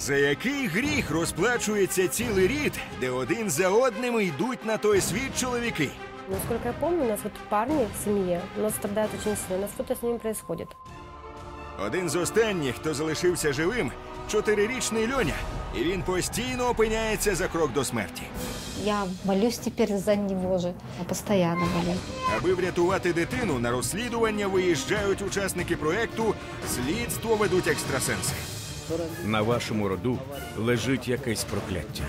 За який гріх розплачується цілий рід, де один за одним йдуть на той світ чоловіки? Насколько я помню, у нас вот парни в семье, у нас страдают очень сильно, у нас что-то с ними происходит. Один з останніх, хто залишився живим, 4-річний Льоня. І він постійно опиняється за крок до смерті. Я молюсь теперь за него же. Я постоянно молюсь. Аби врятувати дитину, на розслідування виїжджають учасники проєкту «Слідство ведуть екстрасенси». На вашому роду лежить якесь прокляття.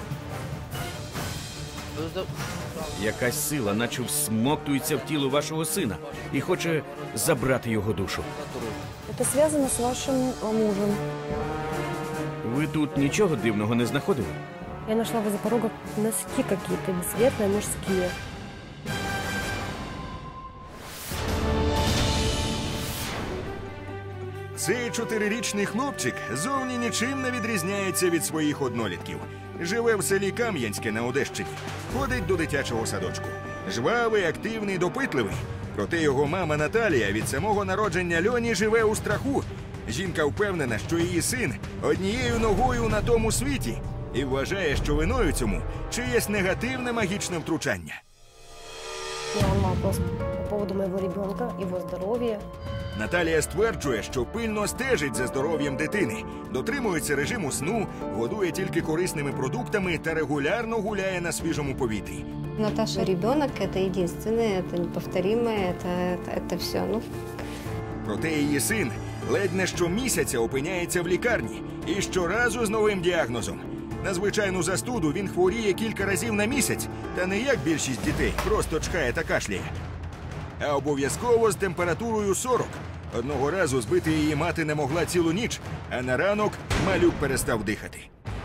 Якась сила, наче всмоктується в тіло вашого сина і хоче забрати його душу. Это связано с вашим мужем. Ви тут нічого дивного не знаходили? Я нашла возле порога носки какие-то, светлые, мужские. Цей 4-річний хлопчик зовні нічим не відрізняється від своїх однолітків. Живе в селі Кам'янське на Одещині. Ходить до дитячого садочку. Жвавий, активний, допитливий. Проте його мама Наталія від самого народження Льоні живе у страху. Жінка впевнена, що її син однією ногою на тому світі і вважає, що виною цьому чиєсь негативне магічне втручання. Я вам вопрос по поводу моего ребенка, его здоровья. Наталія стверджує, що пильно стежить за здоров'ям дитини, дотримується режиму сну, годує тільки корисними продуктами та регулярно гуляє на свіжому повітрі. Наташа ребенок – это единственное, это неповторимое, это все. Ну. Проте її син ледь не щомісяця опиняється в лікарні і щоразу з новим діагнозом. На звичайну застуду він хворіє кілька разів на місяць, та не як більшість дітей, просто чхає та кашляє. А обов'язково з температурою 40. Одного разу збити її мати не могла цілу ніч, а на ранок малюк перестав дихати.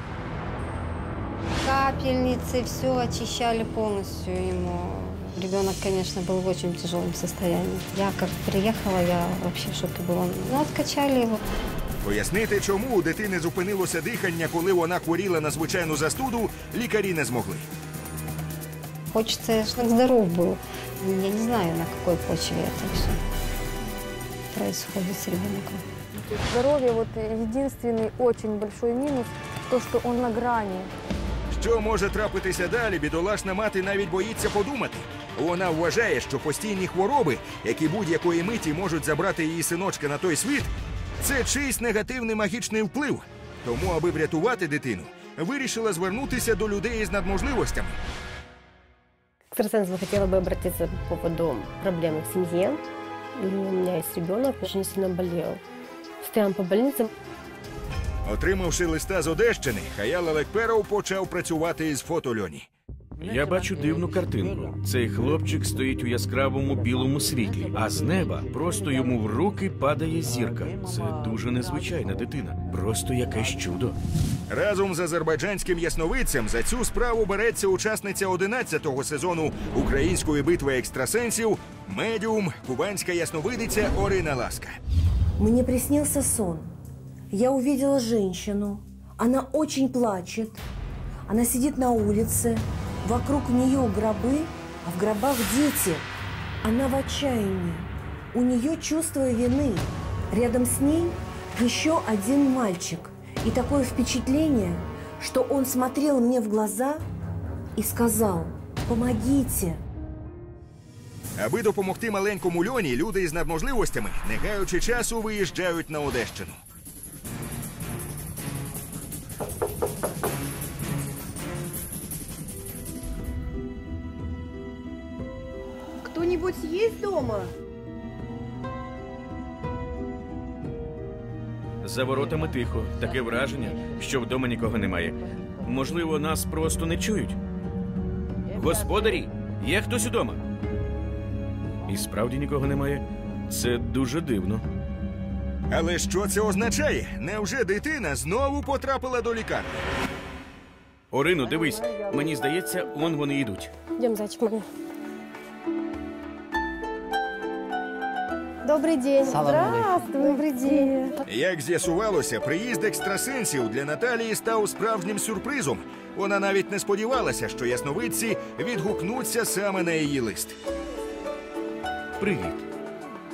Капельницы, все очищали полностью ему. Ребенок, конечно, был в очень тяжелом состоянии. Я как приехала, я вообще в шоке была. Ну, откачали его. Пояснити, чому у дитини зупинилося дихання, коли вона хворіла на звичайну застуду, лікарі не змогли. Хочется, чтобы здоров был. Я не знаю, на какой почве это все происходит с ребенком. Здоровье, вот единственный очень большой минус, то, что он на грани. Що може трапитися далі, бідолашна мати навіть боїться подумати. Вона вважає, що постійні хвороби, які будь-якої миті можуть забрати її синочка на той світ, це чийсь негативний магічний вплив. Тому, аби врятувати дитину, вирішила звернутися до людей з надможливостями. Экстрасенс, я хотела бы обратиться по поводу проблемы в семье. И у меня есть ребенок, очень сильно болел. Стоял по больницам. Отримавши листа з Одещини, Хаял Алекперов почав працювати із фото Льоні. Я бачу дивну картинку. Цей хлопчик стоїть у яскравому білому світлі, а з неба просто йому в руки падає зірка. Це дуже незвичайна дитина. Просто якесь чудо. Разом з азербайджанським ясновидцем за цю справу береться учасниця 11-го сезону української битви екстрасенсів, медіум, кубанська ясновидиця Орина Ласка. Мне приснился сон. Я увидела женщину. Она очень плачет. Она сидит на улице. Вокруг нее гробы, а в гробах дети. Она в отчаянии. У нее чувство вины. Рядом с ней еще один мальчик. И такое впечатление, что он смотрел мне в глаза и сказал: «Помогите». Аби допомогти маленькому Льоні, люди із надможливостями, не гаючи часу, виїжджають на Одещину. Кто-нибудь есть дома? За воротами тихо. Таке враження, що вдома нікого немає. Можливо, нас просто не чують. Господарі, є хтось удома? І справді нікого немає. Це дуже дивно. Але що це означає? Невже дитина знову потрапила до лікарні? Орино, дивись, мені здається, он вони йдуть. Идем, зайчик мой. Добрый день. Здравствуй. Добрый день. Як з'ясувалося, приїзд екстрасенсів для Наталії став справжнім сюрпризом. Вона навіть не сподівалася, що ясновидці відгукнуться саме на її лист. Привіт.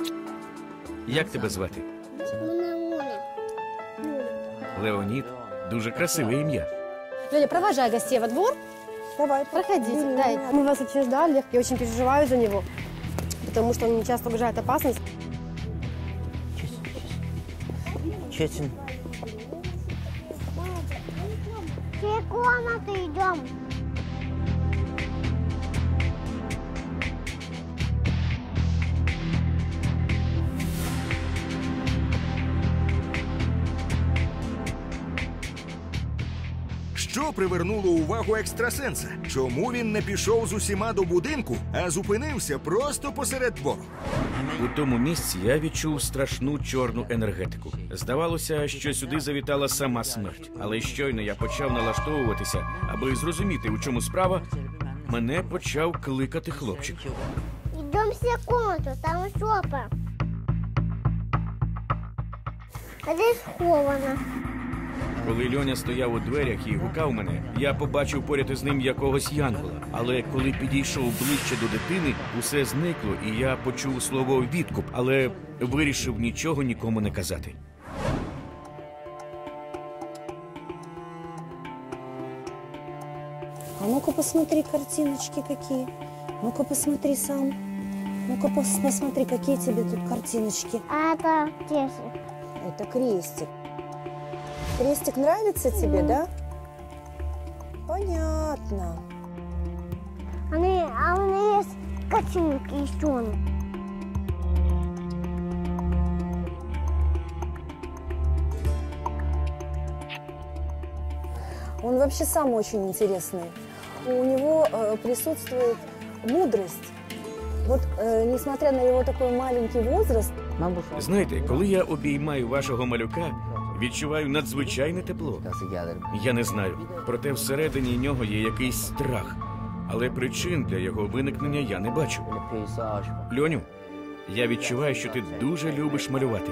Як тебе звати? Леонід. дуже красиве ім'я. Леня, провожай гостей во двор. Давай, Проходите. Да, мы вас очень ждали. Я очень переживаю за него, потому что он часто угрожает опасность. Честно. В комнату идем. Що привернуло увагу екстрасенса? Чому він не пішов з усіма до будинку, а зупинився просто посеред двору? У тому місці я відчув страшну чорну енергетику. Здавалося, що сюди завітала сама смерть. Але щойно я почав налаштовуватися, аби зрозуміти, у чому справа, мене почав кликати хлопчик. Идем все в комнату, там шопа. А здесь сховано. Коли Льоня стояв у дверях і гукав мене, я побачив поряд із ним якогось янгола. Але коли підійшов ближче до дитини, усе зникло, і я почув слово «відкуп», але вирішив нічого нікому не казати. А ну-ка посмотри картиночки какие. Ну-ка посмотри сам. Ну-ка посмотри, какие тебе тут картиночки. А это тесик. Это крестик. Крестик нравится тебе, да? Понятно. А у меня есть картинки еще. Он вообще сам очень интересный. У него присутствует мудрость. Вот, несмотря на его такой маленький возраст, Знаєте, коли я обіймаю вашого малюка, відчуваю надзвичайне тепло. Я не знаю, проте всередині нього є якийсь страх. Але причин для його виникнення я не бачу. Льоню, я відчуваю, що ти дуже любиш малювати.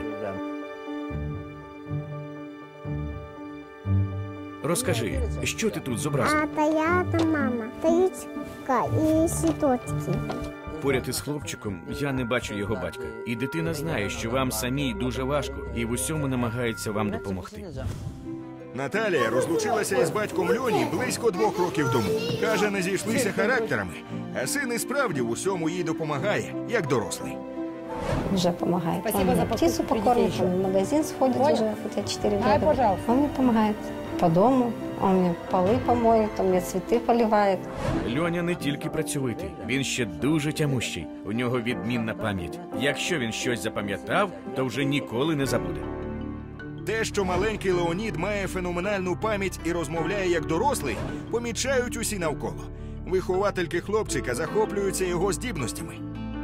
Розкажи, що ти тут зобразив? Это я, это мама. Таичка и цветочки. Поряд із хлопчиком я не бачу його батька. І дитина знає, що вам самій дуже важко, і в усьому намагається вам допомогти. Наталія розлучилася із батьком Льоні близько 2 років тому. Каже, не зійшлися характерами, а син і справді в усьому їй допомагає, як дорослий. Уже помогает. Спасибо Он за мне птицу покупку, покормит, приди он в магазин сходит уже, хотя 4 года. пожалуйста. Он мне помогает по дому, он мне полы помоет, он мне цветы поливает. Льоня не тільки працьовитий, він ще дуже тямущий. У нього відмінна пам'ять. Якщо він щось запам'ятав, то вже ніколи не забуде. Те, що маленький Леонід має феноменальну пам'ять і розмовляє як дорослий, помічають усі навколо. Виховательки хлопчика захоплюються його здібностями.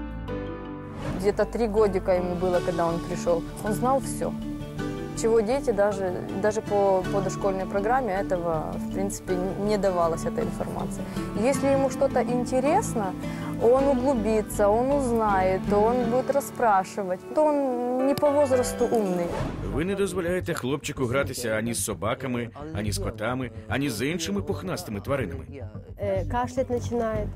Где-то 3 годика ему было, когда он пришел. Он знал все. Чего дети даже по дошкольной программе этого, в принципе, не давалась эта информация. Если ему что-то интересно, он углубится, он узнает, он будет расспрашивать. То он не по возрасту умный. Ви не дозволяєте хлопчику гратися ані з собаками, ані з котами, ані з іншими пухнастими тваринами. Кашлять начинает.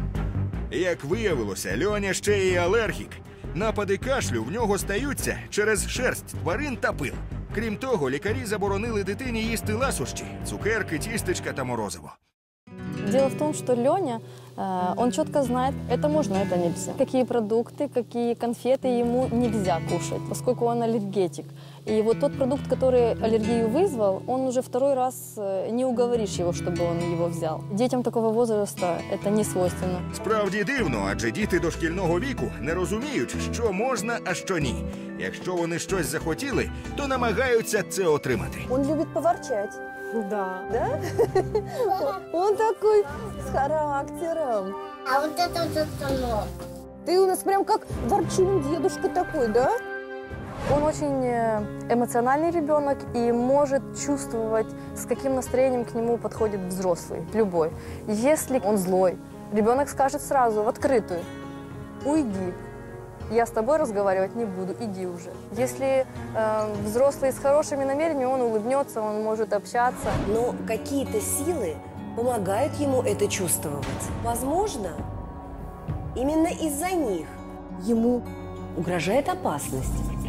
Як виявилося, Льоня ще й алергік. Напади кашлю в нього стаються через шерсть тварин та пил. Крім того, лікарі заборонили дитині їсти ласощі, цукерки, тістечка та морозиво. Дело в том, что Леня, он четко знает, это можно, это нельзя. Какие продукты, какие конфеты ему нельзя кушать, поскольку он аллергетик. И вот тот продукт, который аллергию вызвал, он уже 2-й раз не уговоришь его, чтобы он его взял. Детям такого возраста это не свойственно. Справді дивно, адже діти дошкільного віку не розуміють, що можна, а що ні. Якщо вони щось захотіли, то намагаються це отримати. он любит поворчать. Да. Да? Он такой с характером. А вот это вот станок. Ты у нас прям как ворчун дедушка такой, да? Он очень эмоциональный ребенок и может чувствовать, с каким настроением к нему подходит взрослый, любой. Если он злой, ребенок скажет сразу, в открытую: уйди, я с тобой разговаривать не буду, иди уже. Если взрослый с хорошими намерениями, он улыбнется, он может общаться. Но какие-то силы помогают ему это чувствовать. Возможно, именно из-за них ему угрожает опасность.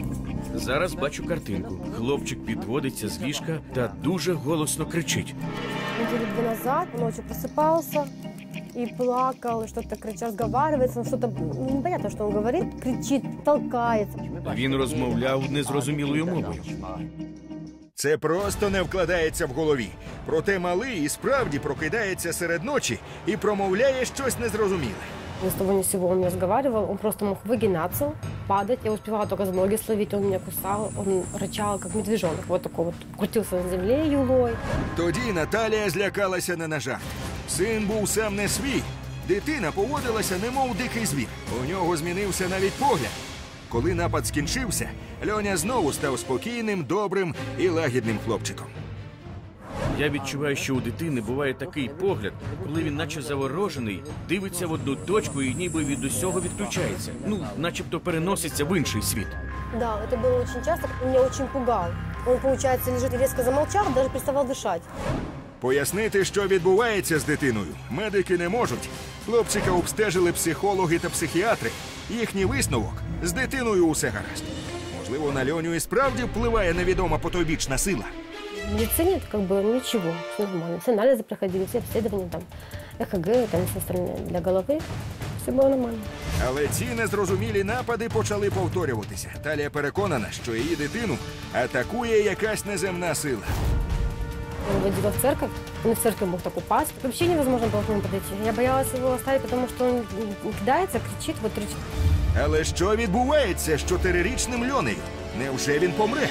Зараз бачу картинку. Хлопчик підводиться з ліжка та дуже голосно кричить. Недели 2 назад ночью просыпался и плакал, и что-то кричал, разговаривается, но что-то непонятно, что он говорит, кричит, толкается. Він розмовляв незрозумілою мовою. Це просто не вкладається в голові. Проте малий і справді прокидається серед ночі і промовляє щось незрозуміле. Ни с того ни с сего он не разговаривал, он просто мог выгинаться, падать. Я успевала только за ноги словить, он меня кусал, он рычал, как медвежонок. Вот такой вот, крутился на земле юлой. Тоді Наталія злякалася не на жарт. Син був сам не свій. Дитина поводилася немов дикий звір. У нього змінився навіть погляд. Коли напад скінчився, Льоня знову став спокійним, добрим і лагідним хлопчиком. Я відчуваю, що у дитини буває такий погляд, коли він наче заворожений, дивиться в одну точку і ніби від усього відключається. Ну, начебто переноситься в інший світ. Да, это было очень часто, он меня очень пугал. Он, получается, лежит и резко замолчал, даже переставал дышать. Пояснити, що відбувається з дитиною, медики не можуть. Хлопчика обстежили психологи та психіатри. Їхній висновок – з дитиною усе гаразд. Можливо, на Льоню і справді впливає невідома потойбічна сила. В медицине это как бы ничего, все нормально. Все анализы проходили, все обследования, там, ЭКГ, там, все остальное для головы. Все было нормально. Але ці незрозумілі напади почали повторюватися. Талія переконана, що її дитину атакує якась неземна сила. Он водила в церковь, он и в церковь мог так упасть. Вообще невозможно было к нему подойти. Я боялась его оставить, потому что он кидается, кричит, вот кричит. Але що відбувається з 4-річним Льонею? Невже він помре?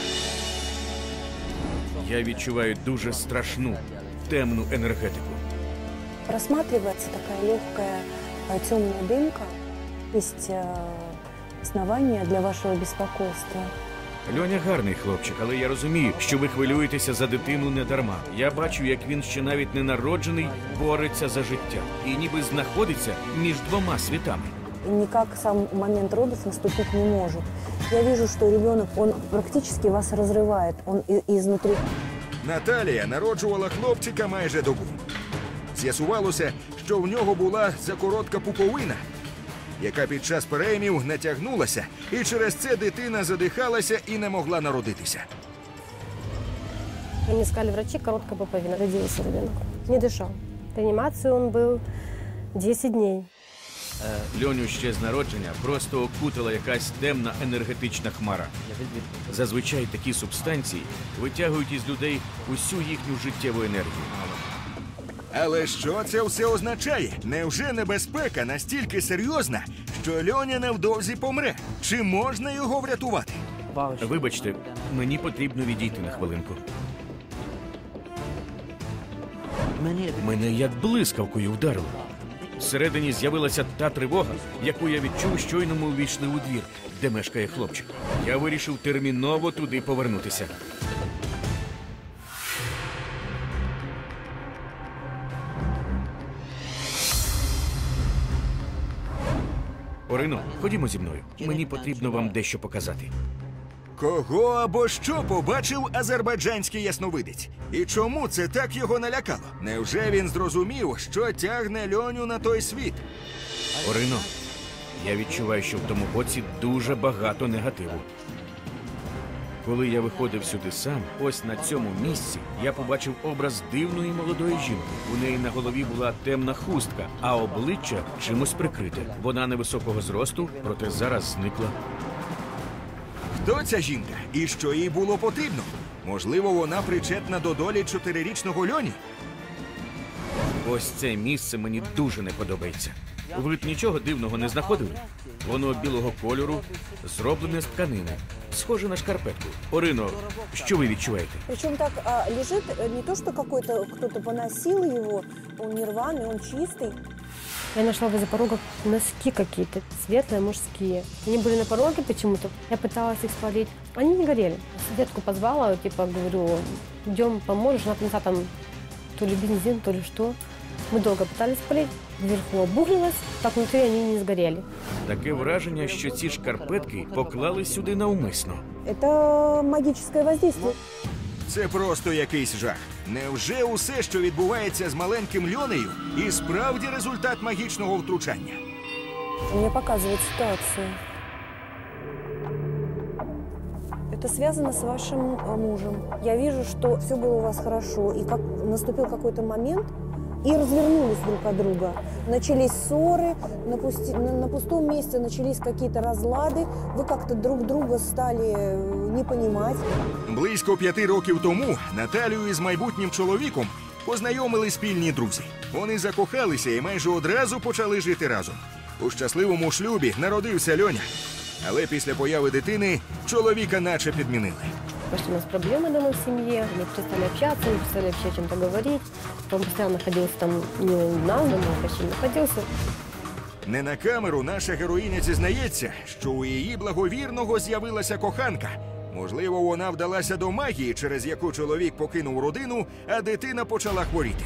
Я відчуваю дуже страшну, темну енергетику. Просматривается такая легкая темная дымка. Есть основания для вашего беспокойства. Льоня гарний хлопчик, але я розумію, що ви хвилюєтеся за дитину не дарма. Я бачу, як він ще навіть не народжений, бореться за життя. І ніби знаходиться між двома світами. И никак сам момент родов наступить не может. Я вижу, что ребенок, он практически вас разрывает, он изнутри. Наталія народжувала хлопчика майже добу. З'ясувалося, що в нього була закоротка пуповина, яка під час переймів натягнулася, і через це дитина задихалася і не могла народитися. Мне сказали врачи, короткая пуповина. Родился ребенок. Не дышал. В реанимации он был 10 дней. Льоню ще з народження просто окутала якась темна енергетична хмара. Зазвичай такі субстанції витягують із людей усю їхню життєву енергію. Але що це все означає? Невже небезпека настільки серйозна, що Льоня невдовзі помре? Чи можна його врятувати? Вибачте, мені потрібно відійти на хвилинку. Мене як блискавкою вдарило. Всередині з'явилася та тривога, яку я відчув, щойно ми увійшли у двір, де мешкає хлопчик. Я вирішив терміново туди повернутися. Орино, ходімо зі мною. Мені потрібно вам дещо показати. Кого або що побачив азербайджанський ясновидець? І чому це так його налякало? Невже він зрозумів, що тягне Льоню на той світ? Орино, я відчуваю, що в тому боці дуже багато негативу. Коли я виходив сюди сам, ось на цьому місці я побачив образ дивної молодої жінки. У неї на голові була темна хустка, а обличчя чимось прикрите. Вона невисокого зросту, проте зараз зникла. Хто ця жінка? І що їй було потрібно? Можливо, вона причетна до долі 4-річного Льоні? Ось це місце мені дуже не подобається. Ви б нічого дивного не знаходили? Воно білого кольору, зроблене з тканини. Схоже на шкарпетку. Орино, що ви відчуваєте? Причем так лежит не то, что кто-то поносил его, он не рваный, он чистый. Я нашла возле порога носки какие-то, светлые, мужские. Они были на пороге почему-то. Я пыталась их спалить. Они не горели. Соседку позвала, типа, говорю, идем, поможешь. Она принесла там то ли бензин, то ли что. Мы долго пытались спалить. Вверху обуглилось, так внутри они не сгорели. Таке враження, що ці шкарпетки поклали сюди навмисно. Это магическое воздействие. Це просто якийсь жах. Невже усе, що відбувається з маленьким Льонею, і справді результат магічного втручання? Мне показывает ситуацию. Это связано с вашим мужем. Я вижу, что все было у вас хорошо, и как наступил какой-то момент, и развернулись друг от друга. Начались ссоры, на пустом месте начались какие-то разлады, вы как-то друг друга стали не понимать. Близько 5 років тому Наталію із майбутнім чоловіком познайомили спільні друзі. Вони закохалися і майже одразу почали жити разом. У щасливому шлюбі народився Льоня. Але після появи дитини чоловіка наче підмінили. Пошли у нас проблемы дома в семье, мы перестали общаться, не перестали вообще о чем-то говорить. Он постоянно находился там не у нас дома, он почти не находился. Не на камеру наша героїня зізнається, що у її благовірного з'явилася коханка. Можливо, вона вдалася до магії, через яку чоловік покинув родину, а дитина почала хворіти.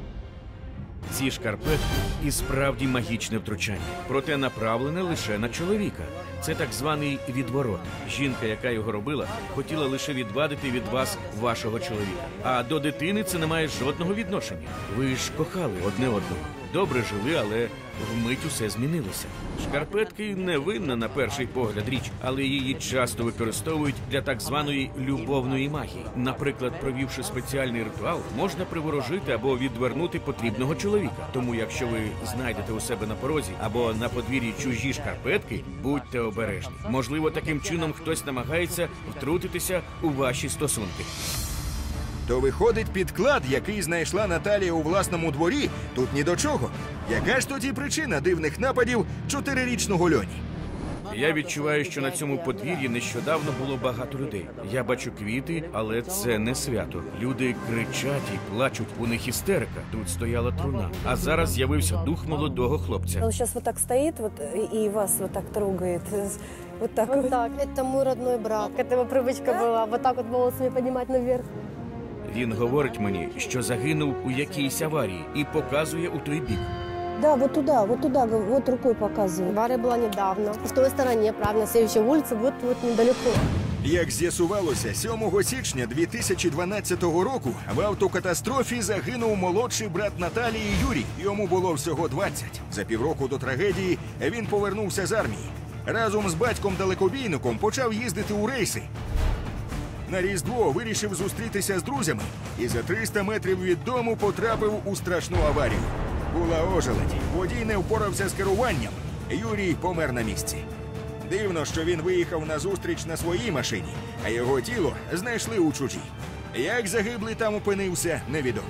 Ці шкарпетки і справді магічне втручання, проте направлене лише на чоловіка. Це так званий відворот. Жінка, яка його робила, хотіла лише відвадити від вас вашого чоловіка. А до дитини це не має жодного відношення. Ви ж кохали одне одного. Добре жили, але вмить усе змінилося. Шкарпетки невинна на перший погляд річ, але її часто використовують для так званої любовної магії. Наприклад, провівши спеціальний ритуал, можна приворожити або відвернути потрібного чоловіка. Тому якщо ви знайдете у себе на порозі або на подвір'ї чужі шкарпетки, будьте обережні. Можливо, таким чином хтось намагається втрутитися у ваші стосунки. То виходить, підклад, який знайшла Наталія у власному дворі, тут ні до чого. Яка ж тоді причина дивних нападів 4-річного Льоні? Я відчуваю, що на цьому подвір'ї нещодавно було багато людей. Я бачу квіти, але це не свято. Люди кричать і плачуть, у них істерика. Тут стояла труна. А зараз з'явився дух молодого хлопця. Он сейчас вот так стоит вот, и вас вот так трогает. Вот так. Вот так, это мой родной брат. К этому привычка была, вот так вот волосами поднимать наверх. Він говорить мені, що загинув у якійсь аварії і показує у той бік. Да, вот туда, вот рукой показывает. Авария была недавно. В той стороне, правильно, следующая улица, вот недалеко. Як з'ясувалося, 7 січня 2012 року в автокатастрофі загинув молодший брат Наталії Юрій. Йому було всього 20. За півроку до трагедії він повернувся з армії. Разом з батьком-далекобійником почав їздити у рейси. На Різдво вирішив зустрітися з друзями і за 300 метрів від дому потрапив у страшну аварію. Була ожеледь, водій не впорався з керуванням, Юрій помер на місці. Дивно, що він виїхав на зустріч на своїй машині, а його тіло знайшли у чужій. Як загиблий там опинився, невідомо.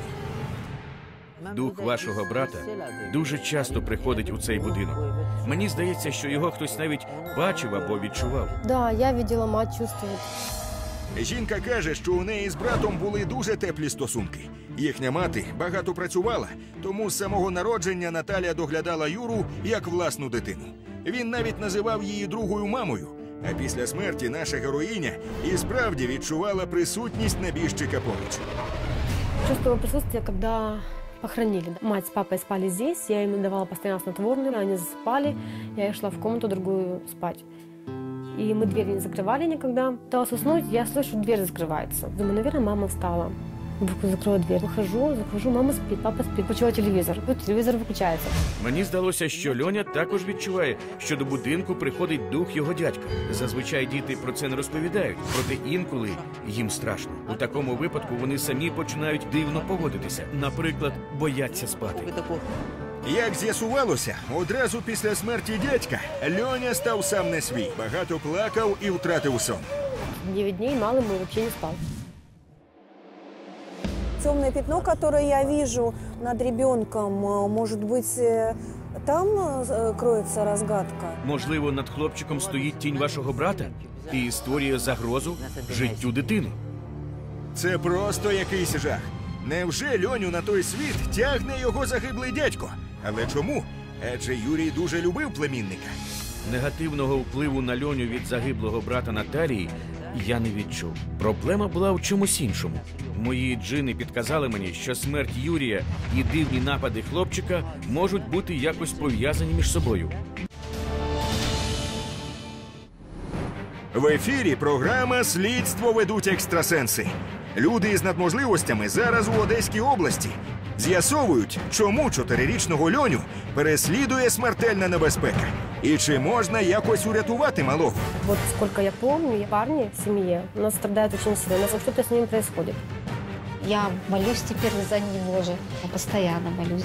Дух вашого брата дуже часто приходить у цей будинок. Мені здається, що його хтось навіть бачив або відчував. Да, я видела, мать чувствует. Жінка каже, що у неї з братом були дуже теплі стосунки. Їхня мати багато працювала, тому з самого народження Наталія доглядала Юру як власну дитину. Він навіть називав її другою мамою. А після смерті наша героїня і справді відчувала присутність небіжчика поруч. Чувствовала присутствие, когда похоронили. Мать с папой спали здесь, я им давала постоянно снотворное, они засыпали, я шла в комнату другую спать. И мы двери не закрывали никогда. Пыталась уснуть, я слышу, дверь закрывается. Думаю, наверное, мама встала. Закрою дверь. Захожу, мама спит, папа спит. Включила телевизор. Телевизор выключается. Мені здалося, що Льоня також відчуває, що до будинку приходить дух його дядька. Зазвичай діти про це не розповідають, проте інколи їм страшно. У такому випадку вони самі починають дивно поводитися. Наприклад, бояться спати. Як з'ясувалося, одразу після смерті дядька Льоня став сам не свій. Багато плакав і втратив сон. 9 дней малый мой вообще не спал. Темное пятно, которое я вижу над ребенком, может быть, там кроется разгадка? Можливо, над хлопчиком стоїть тінь вашого брата і створює загрозу життю дитини. Це просто якийсь жах. Невже Льоню на той світ тягне його загиблий дядько? Але чому? Адже Юрій дуже любив племінника. Негативного впливу на Льоню від загиблого брата Наталії я не відчув. Проблема була в чомусь іншому. Мої джини підказали мені, що смерть Юрія і дивні напади хлопчика можуть бути якось пов'язані між собою. В ефірі програма «Слідство ведуть екстрасенси». Люди із надможливостями зараз у Одеській області з'ясовують, чому 4-річного Льоню переслідує смертельна небезпека. І чи можна якось урятувати малого? Вот сколько я помню, парни в семье у нас страдают очень сильно, у нас вот что-то с ними происходит. Я молюсь теперь за него же. Я постоянно молюсь.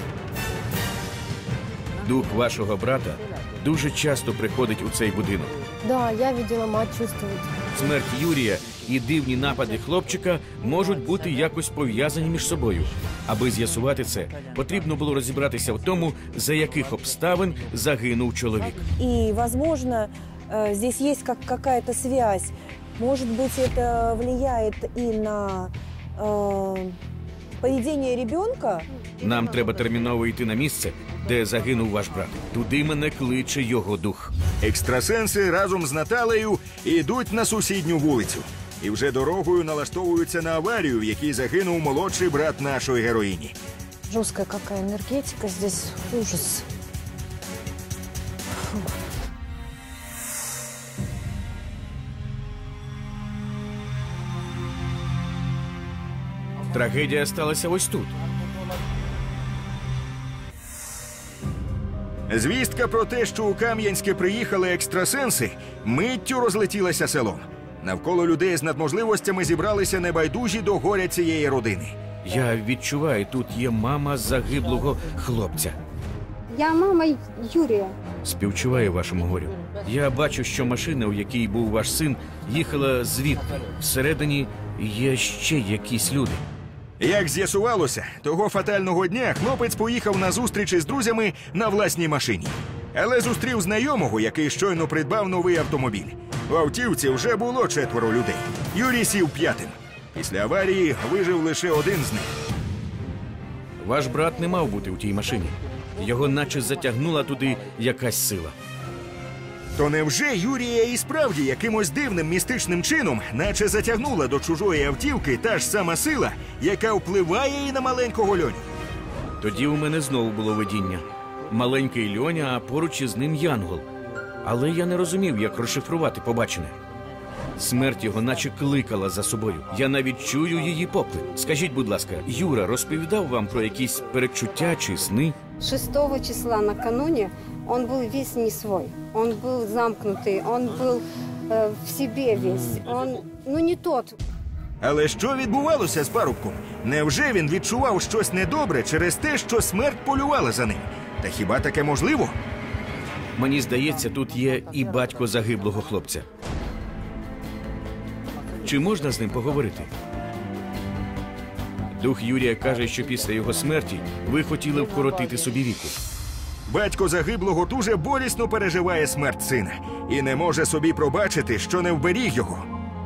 Дух вашого брата дуже часто приходить у цей будинок. Да, я видела, мать чувствует. Смерть Юрія і дивні напади хлопчика можуть бути якось пов'язані між собою. Аби з'ясувати це, потрібно було розібратися в тому, за яких обставин загинув чоловік. И, возможно, здесь есть какая-то связь. Может быть, это влияет и на поведение ребенка. Нам треба терміново йти на місце, де загинув ваш брат. Туди мене кличе його дух. Екстрасенси разом з Наталею йдуть на сусідню вулицю. І вже дорогою налаштовуються на аварію, в якій загинув молодший брат нашої героїні. Жесткая какая энергетика здесь, ужас. Трагедія сталася ось тут. Звістка про те, що у Кам'янське приїхали екстрасенси, миттю розлетілася селом. Навколо людей з надможливостями зібралися небайдужі до горя цієї родини. Я відчуваю, тут є мама загиблого хлопця. Я мама Юрия. Співчуваю вашому горю. Я бачу, що машина, у якій був ваш син, їхала звідти. Всередині є ще якісь люди. Як з'ясувалося, того фатального дня хлопець поїхав на зустріч із друзями на власній машині. Але зустрів знайомого, який щойно придбав новий автомобіль. В автівці вже було 4 людей. Юрій сів 5-м. Після аварії вижив лише один з них. Ваш брат не мав бути у тій машині. Його наче затягнула туди якась сила. То невже Юрія і справді якимось дивним містичним чином наче затягнула до чужої автівки та ж сама сила, яка впливає і на маленького Льоню? Тоді у мене знову було видіння. Маленький Льоня, а поруч із ним Янгол. Але я не розумів, як розшифрувати побачене. Смерть його наче кликала за собою. Я навіть чую її поклик. Скажіть, будь ласка, Юра розповідав вам про якісь передчуття чи сни? 6 числа накануне он был весь не свой. Он был замкнутый, он был в себе весь. Он, не тот. Але що відбувалося з парубком? Невже він відчував щось недобре через те, що смерть полювала за ним? Та хіба таке можливо? Мені здається, тут є і батько загиблого хлопця. Чи можна з ним поговорити? Дух Юрія каже, що після його смерті ви хотіли вкоротити собі віку. Батько загиблого дуже болісно переживає смерть сина і не може собі пробачити, що не вберіг його.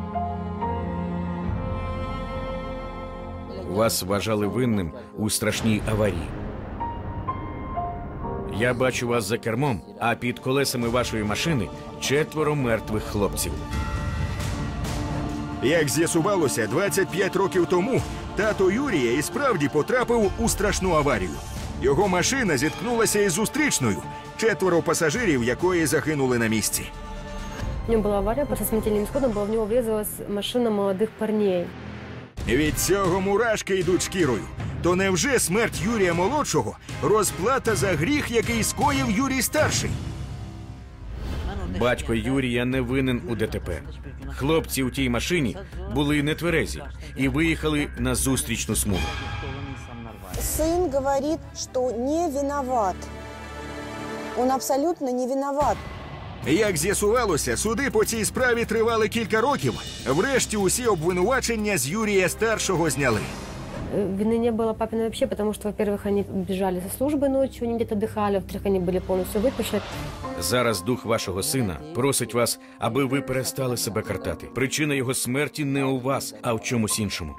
Вас вважали винним у страшній аварії. Я бачу вас за кермом, а під колесами вашої машини 4 мертвих хлопців. Як з'ясувалося, 25 років тому тато Юрія і справді потрапив у страшну аварію. Його машина зіткнулася із зустрічною, 4 пасажирів якої загинули на місці. У него была авария, по смертельным исходам в него врезалась машина молодых парней. Від цього мурашки йдуть шкірою. То невже смерть Юрія Молодшого – розплата за гріх, який скоїв Юрій Старший? Батько Юрія не винен у ДТП. Хлопці у тій машині були нетверезі і виїхали на зустрічну смугу. Сын говорит, что не виноват. Он абсолютно не виноват. Як з'ясувалося, суди по цій справі тривали кілька років. Врешті усі обвинувачення з Юрія Старшого зняли. Вины не было папиной вообще, потому что, во-первых, они бежали со службы ночью, они где-то дыхали, во-вторых, они были полностью выпущены. Зараз дух вашого сина просить вас, аби ви перестали себе картати. Причина його смерті не у вас, а в чомусь іншому.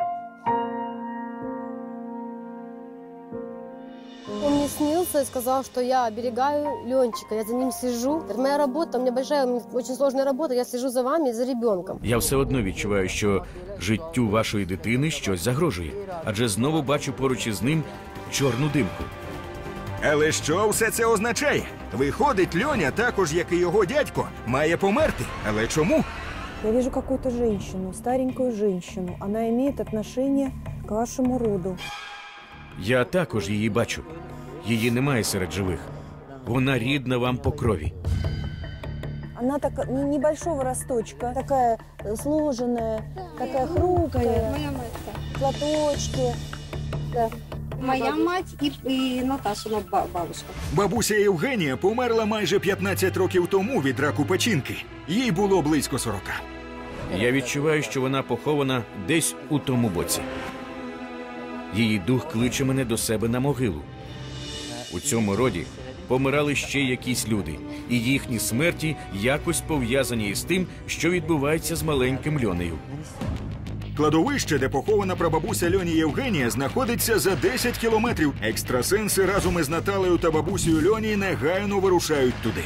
Он мне снился и сказал, что я оберегаю Ленчика, я за ним слежу. Это моя работа, у меня большая, очень сложная работа, я слежу за вами и за ребенком. Я все одно відчуваю, що життю вашої дитини щось загрожує. Адже знову бачу поруч із ним чорну димку. Але що все це означає? Виходить, Льоня, також як і його дядько, має померти. Але чому? Я вижу какую-то женщину, старенькую женщину. Она имеет отношение к вашему роду. Я також її бачу. Її немає серед живих. Вона рідна вам по крові. Она так небольшого росточка, такая сложенная, такая хрупкая, Моя мать. платочки. Да. Моя мать и Наташина бабушка. Бабуся Євгенія померла майже 15 років тому від раку печінки. Їй було близько 40. Я відчуваю, що вона похована десь у тому боці. Її дух кличе мене до себе на могилу. У цьому роді помирали ще якісь люди, і їхні смерті якось пов'язані із тим, що відбувається з маленьким Льонею. Кладовище, де похована прабабуся Льоні Євгенія, знаходиться за 10 кілометрів. Екстрасенси разом із Наталею та бабусею Льоні негайно вирушають туди.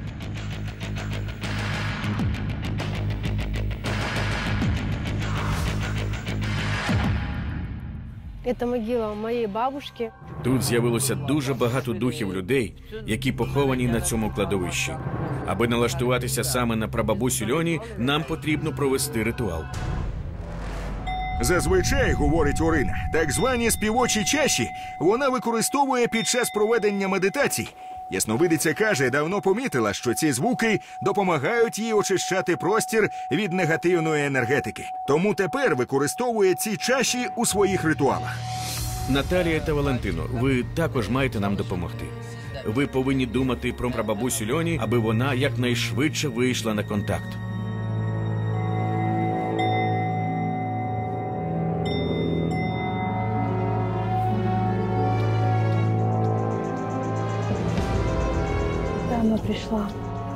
Это могила моей бабушки. Тут з'явилося дуже багато духів людей, які поховані на цьому кладовищі. Аби налаштуватися саме на прабабусю Льоні, нам потрібно провести ритуал. Зазвичай, говорить Орина, так звані співочі чаші вона використовує під час проведення медитацій. Ясновидиця каже, давно помітила, що ці звуки допомагають їй очищати простір від негативної енергетики. Тому тепер використовує ці чаші у своїх ритуалах. Наталія та Валентино, ви також маєте нам допомогти. Ви повинні думати про прабабусю Льоні, аби вона якнайшвидше вийшла на контакт. Она пришла.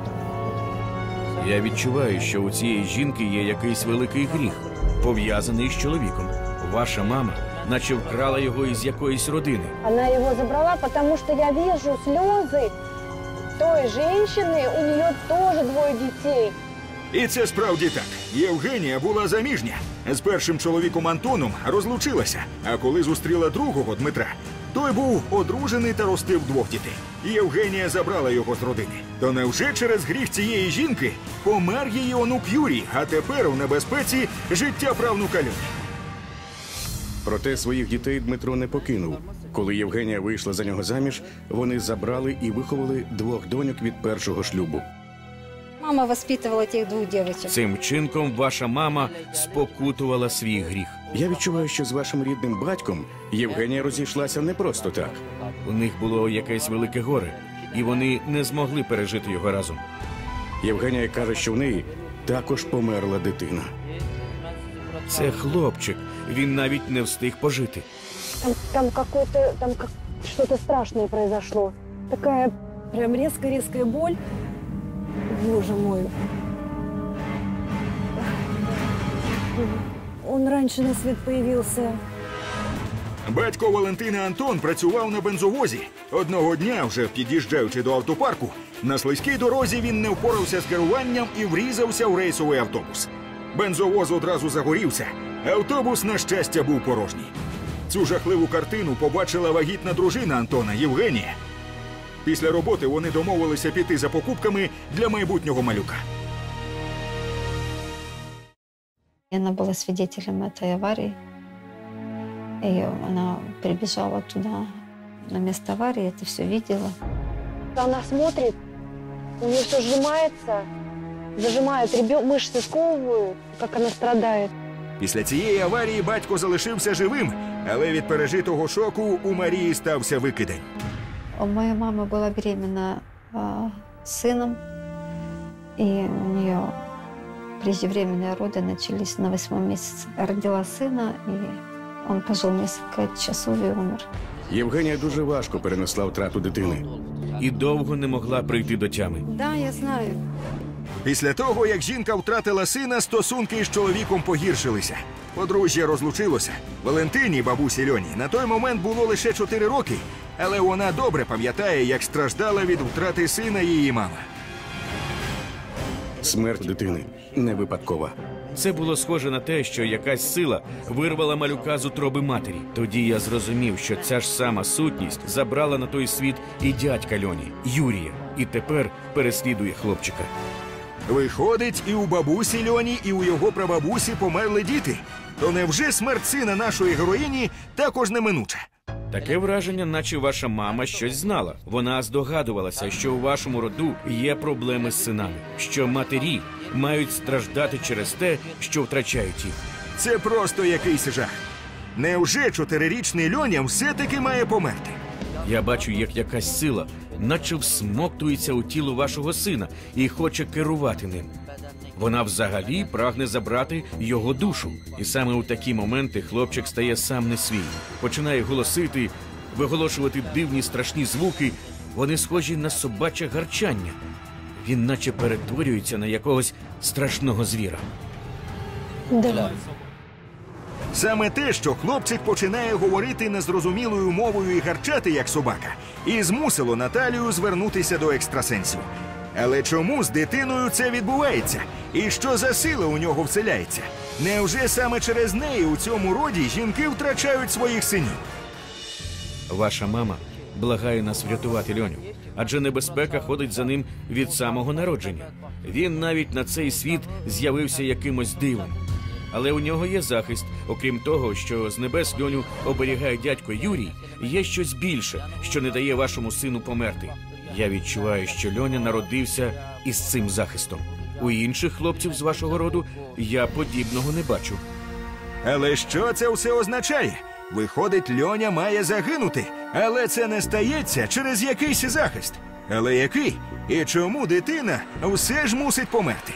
Я відчуваю, що у цієї жінки є якийсь великий гріх, пов'язаний з чоловіком. Ваша мама наче вкрала його із якоїсь родини. Она его забрала, потому что я вижу слезы той женщины, у нее тоже 2 детей. І це справді так. Євгенія була заміжня. З першим чоловіком Антоном розлучилася, а коли зустріла другого Дмитра, той був одружений та ростив 2 дітей. Євгенія забрала його з родини. То невже через гріх цієї жінки помер її онук Юрій, а тепер у небезпеці життя правнука Льоні? Проте своїх дітей Дмитро не покинув. Коли Євгенія вийшла за нього заміж, вони забрали і виховали 2 доньок від першого шлюбу. Мама воспитывала тех 2 девочек. Цим чинком ваша мама спокутувала свій гріх. Я відчуваю, що з вашим рідним батьком Євгенія розійшлася не просто так. У них було якесь велике горе, і вони не змогли пережити його разом. Євгенія каже, що в неї також померла дитина. Це хлопчик, він навіть не встиг пожити. Там что-то страшное произошло. Такая Прям резкая боль. Боже мой. Он раньше на свет появился. Батько Валентини Антон працював на бензовозі. Одного дня, вже під'їжджаючи до автопарку, на слизькій дорозі він не впорався з керуванням і врізався в рейсовий автобус. Бензовоз одразу загорівся. Автобус, на щастя, був порожній. Цю жахливу картину побачила вагітна дружина Антона, Євгенія. Після роботи вони домовилися піти за покупками для майбутнього малюка. Она была свидетелем этой аварии. И она прибежала туда, на место аварии, это все видела. Она смотрит, у нее все сжимается, зажимает, мышцы сковывают, как она страдает. Після цієї аварії батько залишився живим, але від пережитого шоку у Марії стався викидень. Моя мама была беременна сыном, и у нее преждевременные роды начались на 8-м месяце. Родила сына, и он пожил несколько часов и умер. Євгенія дуже важко перенесла втрату дитини. І довго не могла прийти до тями. Да, я знаю. Після того, як жінка втратила сина, стосунки із чоловіком погіршилися. Подружжя розлучилося. Валентині, бабусі Льоні, на той момент було лише 4 роки, але вона добре пам'ятає, як страждала від втрати сина її мама. Смерть дитини не випадкова. Це було схоже на те, що якась сила вирвала малюка з утроби матері. Тоді я зрозумів, що ця ж сама сутність забрала на той світ і дядька Льоні, Юрія, і тепер переслідує хлопчика. Виходить, і у бабусі Льоні, і у його прабабусі померли діти. То невже смерть сина нашої героїні також неминуча? Таке враження, наче ваша мама щось знала. Вона здогадувалася, що у вашому роду є проблеми з синами, що матері мають страждати через те, що втрачають їх. Це просто якийсь жах. Невже 4-річний Льоня все-таки має померти? Я бачу, як якась сила, наче всмоктується у тіло вашого сина і хоче керувати ним. Вона взагалі прагне забрати його душу. І саме у такі моменти хлопчик стає сам не свій. Починає голосити, виголошувати дивні страшні звуки. Вони схожі на собаче гарчання. Він наче перетворюється на якогось страшного звіра. Да. Саме те, що хлопчик починає говорити незрозумілою мовою і гарчати, як собака, і змусило Наталію звернутися до екстрасенсів. Але чому з дитиною це відбувається? І що за сила у нього вселяється? Невже саме через неї у цьому роді жінки втрачають своїх синів? Ваша мама благає нас врятувати Льоню, адже небезпека ходить за ним від самого народження. Він навіть на цей світ з'явився якимось дивом. Але у нього є захист. Окрім того, що з небес Льоню оберігає дядько Юрій, є щось більше, що не дає вашому сину померти. Я відчуваю, що Льоня народився із цим захистом. У інших хлопців з вашого роду я подібного не бачу. Але що це все означає? Виходить, Льоня має загинути, але це не стається через якийсь захист. Але який? І чому дитина все ж мусить померти?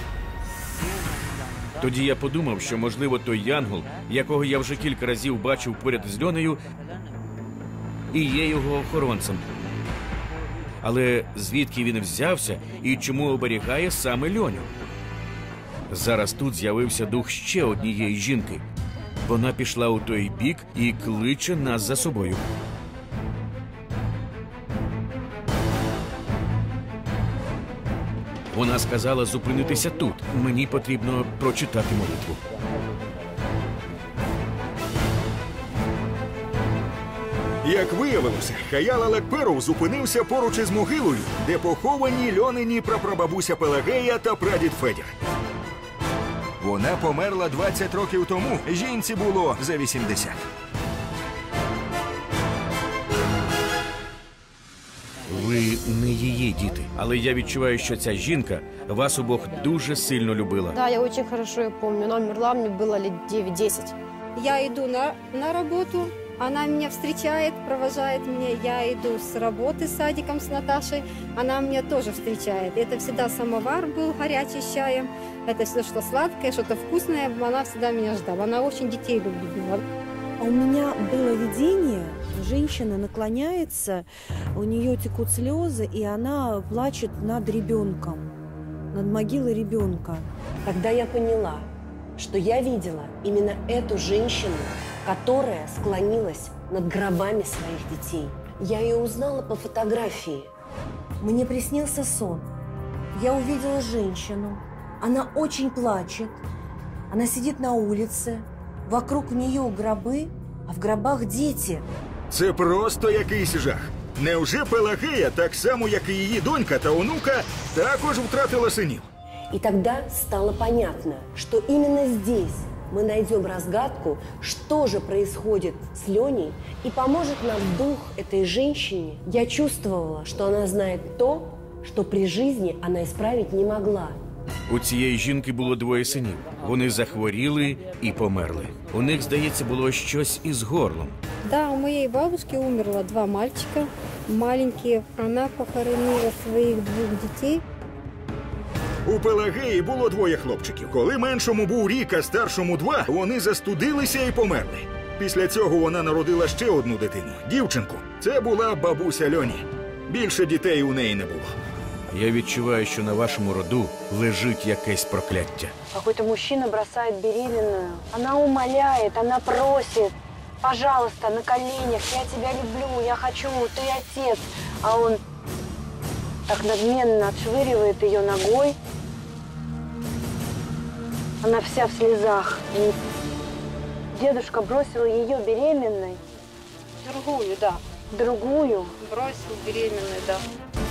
Тоді я подумав, що, можливо, той янгол, якого я вже кілька разів бачив поряд з Льонею, і є його охоронцем. Але звідки він взявся і чому оберігає саме Льоню? Зараз тут з'явився дух ще однієї жінки. Вона пішла у той бік і кличе нас за собою. Вона сказала зупинитися тут. Мені потрібно прочитати молитву. Як виявилося, Хаял Алекперов зупинився поруч із могилою, де поховані Льонині прапрабабуся Пелагея та прадід Федір. Вона померла 20 років тому, жінці було за 80. Ви не її діти, але я відчуваю, що ця жінка вас обох дуже сильно любила. Да, я очень хорошо ее помню. Она умерла, мне было лет 9-10. Я иду на работу, она меня встречает, провожает меня. Я иду с работы с садиком, с Наташей, она меня тоже встречает. Это всегда самовар был горячий с чаем. Это все что сладкое, что-то вкусное. Она всегда меня ждала. Она очень детей любила. А у меня было видение, женщина наклоняется, у нее текут слезы, и она плачет над ребенком, над могилой ребенка. Тогда я поняла, что я видела именно эту женщину, которая склонилась над гробами своих детей. Я ее узнала по фотографии. Мне приснился сон. Я увидела женщину. Она очень плачет. Она сидит на улице. Вокруг нее гробы, а в гробах дети. Це просто якийсь жах. Невже Пелагея, так само, як і її донька та онука, також втратила синів? И тогда стало понятно, что именно здесь мы найдем разгадку, что же происходит с Леней, и поможет нам дух этой женщине. Я чувствовала, что она знает то, что при жизни она исправить не могла. У цієї жінки було двоє синів. Вони захворіли і померли. У них, здається, було щось із горлом. Да, у моей бабушки умерло 2 мальчика, маленькие. Она похоронила своих 2 детей. У Пелагеї було 2 хлопчиків. Коли меншому був рік, а старшому 2, вони застудилися і померли. Після цього вона народила ще одну дитину – дівчинку. Це була бабуся Льоні. Більше дітей у неї не було. Я відчуваю, що на вашому роду лежить якесь прокляття. Какой-то мужчина бросает беременную. Она умоляет, она просит. Пожалуйста, на коленях, я тебя люблю, я хочу, ты отец. А он так надменно отшвыривает ее ногой. Она вся в слезах. И дедушка бросил ее беременной. Другую, да. Другую. Бросил беременную, да.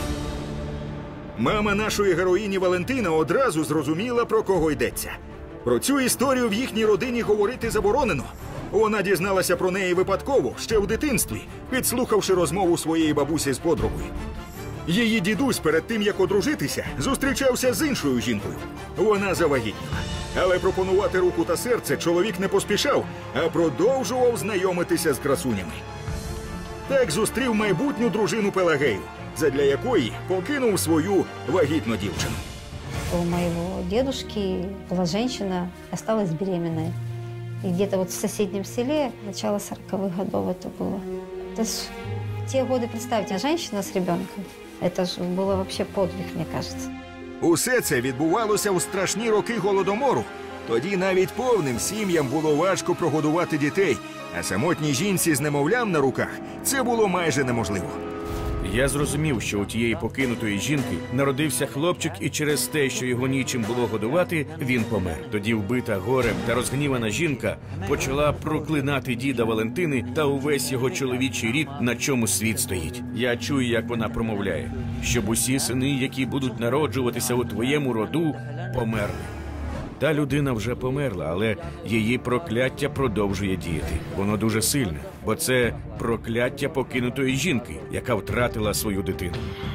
Мама нашої героїні Валентина одразу зрозуміла, про кого йдеться. Про цю історію в їхній родині говорити заборонено. Вона дізналася про неї випадково, ще в дитинстві, підслухавши розмову своєї бабусі з подругою. Її дідусь перед тим, як одружитися, зустрічався з іншою жінкою. Вона завагітніла. Але пропонувати руку та серце чоловік не поспішав, а продовжував знайомитися з красунями. Так зустрів майбутню дружину Пелагею, задля якої покинув свою вагітну дівчину. У моего дедушки была женщина, осталась беременная. И где-то вот в соседнем селе, начало 40-х годов это было. Это ж в те годы, представьте, женщина с ребенком. Это же было вообще подвиг, мне кажется. Усе це відбувалося у страшні роки Голодомору. Тоді навіть повним сім'ям було важко прогодувати дітей, а самотній жінці з немовлям на руках це було майже неможливо. Я зрозумів, що у тієї покинутої жінки народився хлопчик, і через те, що його нічим було годувати, він помер. Тоді вбита горем та розгнівана жінка почала проклинати діда Валентини та увесь його чоловічий рід, на чому світ стоїть. Я чую, як вона промовляє, щоб усі сини, які будуть народжуватися у твоєму роду, померли. Та людина вже померла, але її прокляття продовжує діяти. Воно дуже сильне, бо це прокляття покинутої жінки, яка втратила свою дитину.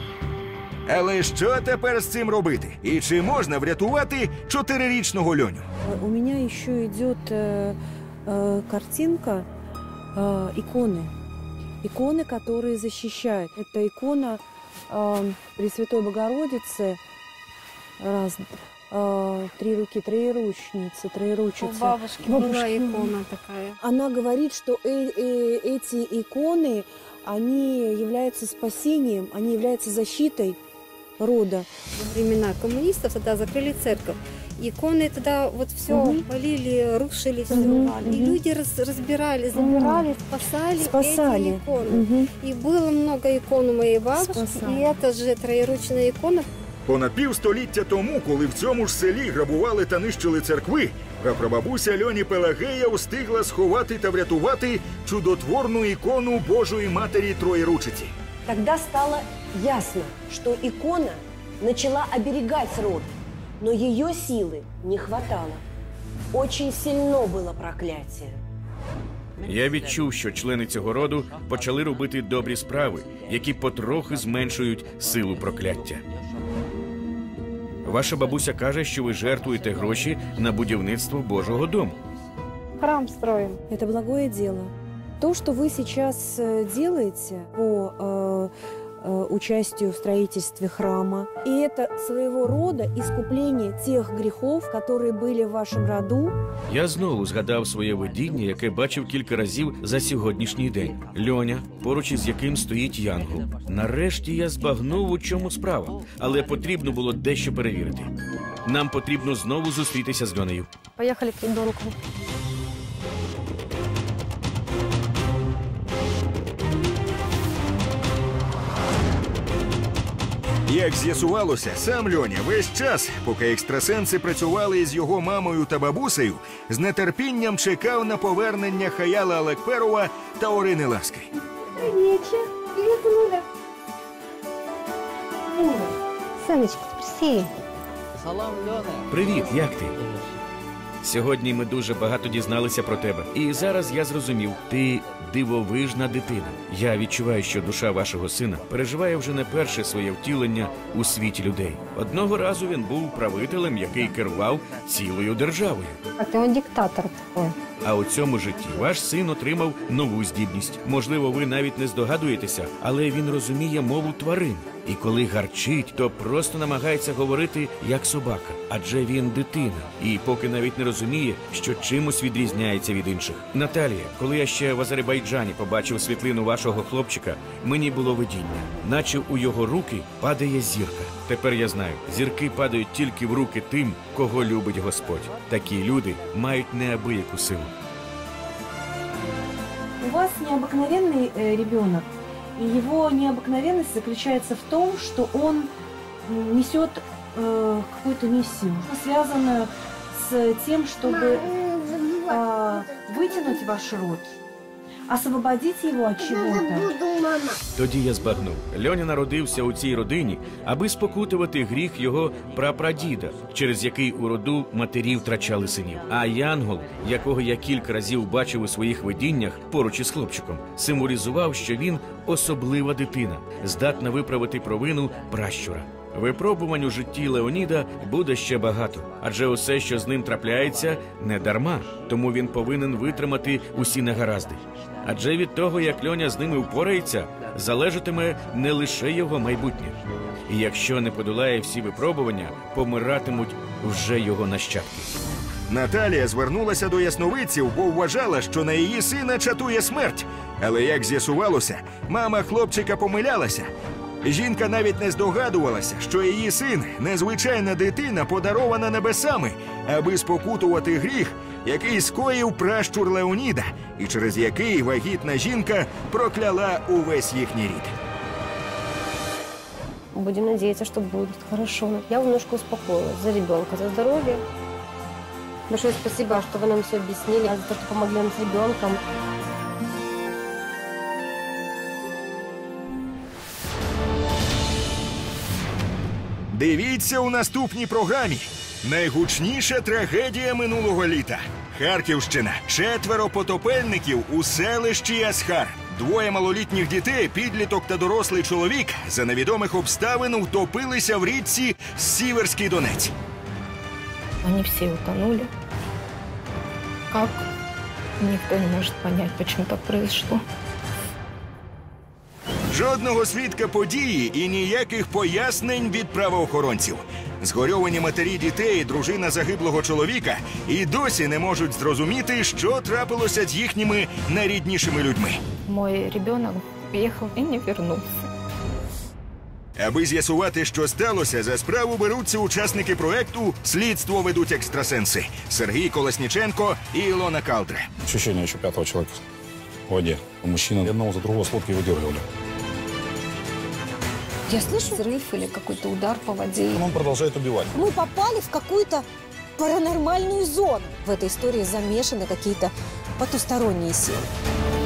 Але що тепер з цим робити? І чи можна врятувати 4-річного Льоню? У меня еще идет картинка иконы. Иконы, которые защищают. Это икона Пресвятой Богородицы. Раз, 3 руки, троеручницы, троеручицы. У бабушки была икона такая. Она говорит, что эти иконы, они являются спасением, они являются защитой рода. Во времена коммунистов тогда закрыли церковь. Иконы тогда вот все полили, рушили все. И люди разбирали, забирали, спасали эти иконы. И было много икон у моей бабушки. И это же троеручная икона. Понад півстоліття тому, коли в цьому ж селі грабували та нищили церкви, прапрабабуся Льоні Пелагея встигла сховати та врятувати чудотворну ікону Божої Матері Троєручиці. Тогда стало ясно, что икона начала оберегать род, но ее силы не хватало. Очень сильно было проклятие. Я відчув, що члени цього роду почали робити добрі справи, які потрохи зменшують силу прокляття. Ваша бабуся каже, що ви жертвуєте гроші на будівництво Божого дому. Храм строим. Это благое дело. То, что вы сейчас делаете по участию в строительстве храма, и это своего рода искупление тех грехов, которые были в вашем роду. Я знову згадав своє видіння, яке бачив кілька разів за сьогоднішній день. Льоня, поруч із яким стоїть янгол. Нарешті я збагнув, у чому справа, але потрібно було дещо перевірити. Нам потрібно знову зустрітися з Льонею. Поехали к ребенку. Як з'ясувалося, сам Льоня весь час, поки екстрасенси працювали із його мамою та бабусею, з нетерпінням чекав на повернення Хаяла Алекперова та Орини Ласки. Привет, Луля. Сонечка, прости. Привіт, як ти? Сьогодні ми дуже багато дізналися про тебе. І зараз я зрозумів, ти дивовижна дитина. Я відчуваю, що душа вашого сина переживає вже не перше своє втілення у світі людей. Одного разу він був правителем, який керував цілою державою. А ты он диктатор такой. А у цьому житті ваш син отримав нову здібність. Можливо, ви навіть не здогадуєтеся, але він розуміє мову тварин. І коли гарчить, то просто намагається говорити як собака. Адже він дитина. І поки навіть не розуміє, що чимось відрізняється від інших. Наталія, коли я ще в Азербайджані побачив світлину вашого хлопчика, мені було видіння. Наче у його руки падає зірка. Тепер я знаю, зірки падають тільки в руки тим, кого любить Господь. Такі люди мають неабияку силу. У вас необыкновенный ребенок, и его необыкновенность заключается в том, что он несет какую-то миссию, связанную с тем, чтобы вытянуть ваш род, освободить его от чего-то. Тоді я збагнув. Льоня народився у цій родині, аби спокутувати гріх його прапрадіда, через який у роду матері втрачали синів. А Янгол, якого я кілька разів бачив у своїх видіннях поруч із хлопчиком, символізував, що він особлива дитина, здатна виправити провину пращура. Випробувань у житті Леоніда буде ще багато, адже усе, що з ним трапляється, не дарма, тому він повинен витримати усі негаразди. Адже від того, як Льоня з ними впорається, залежатиме не лише його майбутнє. І якщо не подолає всі випробування, помиратимуть вже його нащадки. Наталія звернулася до ясновидців, бо вважала, що на її сина чатує смерть. Але, як з'ясувалося, мама хлопчика помилялася. Жінка навіть не здогадувалася, що її син – незвичайна дитина, подарована небесами, аби спокутувати гріх, який скоїв пращур Леоніда, і через який вагітна жінка прокляла увесь їхній рід. Будем надеяться, что будет хорошо. Я немножко успокоилась за ребенка, за здоровье. Большое спасибо, что вы нам все объяснили, за то, что помогли нам с ребенком. Дивіться у наступній програмі. Найгучніша трагедія минулого літа. Харківщина. 4 потопельників у селищі Ясхар. 2 малолітніх дітей, підліток та дорослий чоловік за невідомих обставин втопилися в річці Сіверський Донець. Они все утонули. Как? Никто не может понять, почему так произошло. Жодного свідка події і ніяких пояснень від правоохоронців. Згорьовані матері дітей і дружина загиблого чоловіка і досі не можуть зрозуміти, що трапилося з їхніми найріднішими людьми. Мой ребенок уехал и не вернулся. Аби з'ясувати, що сталося, за справу беруться учасники проекту «Слідство ведуть екстрасенси» Сергій Колесніченко і Ілона Калдре. Ощущение еще 5-го человека в воде. Мужчины одного за другого с лодки выдергивали. Я слышу взрыв или какой-то удар по воде. Он продолжает убивать. Мы попали в какую-то паранормальную зону. В этой истории замешаны какие-то потусторонние силы.